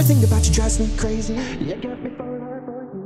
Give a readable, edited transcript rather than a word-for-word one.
Everything about you drives me crazy. You got me falling hard for you.